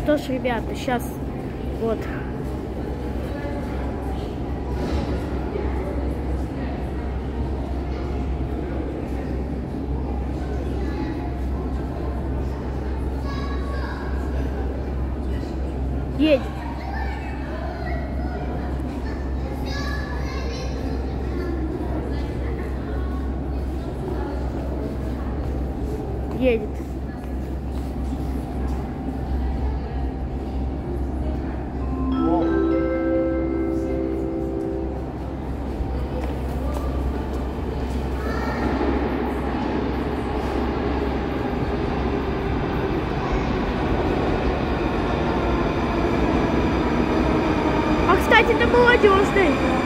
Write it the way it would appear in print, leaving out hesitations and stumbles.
Что ж, ребята, сейчас вот. Едет. Едет. А, кстати, это молодежный.